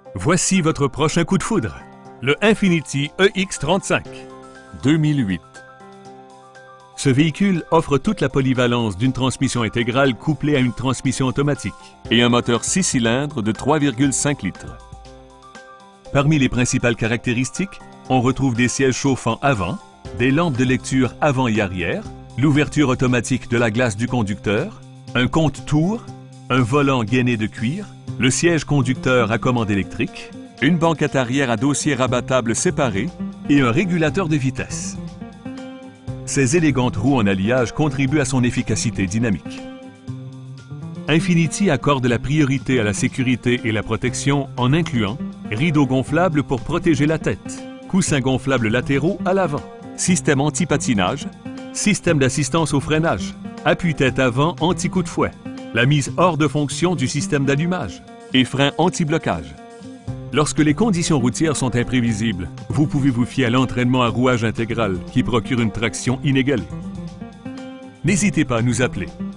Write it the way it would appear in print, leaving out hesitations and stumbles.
Voici votre prochain coup de foudre, le Infiniti EX35. 2008. Ce véhicule offre toute la polyvalence d'une transmission intégrale couplée à une transmission automatique. Et un moteur 6 cylindres de 3,5 litres. Parmi les principales caractéristiques, on retrouve des sièges chauffants avant, des lampes de lecture avant et arrière, l'ouverture automatique de la glace du conducteur, un compte-tours, un volant gainé de cuir, le siège conducteur à commande électrique, Une banquette arrière à dossier rabattable séparé et un régulateur de vitesse. Ces élégantes roues en alliage contribuent à son efficacité dynamique. Infiniti accorde la priorité à la sécurité et la protection en incluant rideaux gonflables pour protéger la tête, coussins gonflables latéraux à l'avant, système anti-patinage, système d'assistance au freinage, appuie-tête avant anti-coup de fouet, la mise hors de fonction du système d'allumage et frein anti-blocage. Lorsque les conditions routières sont imprévisibles, vous pouvez vous fier à l'entraînement à rouage intégral qui procure une traction inégalée. N'hésitez pas à nous appeler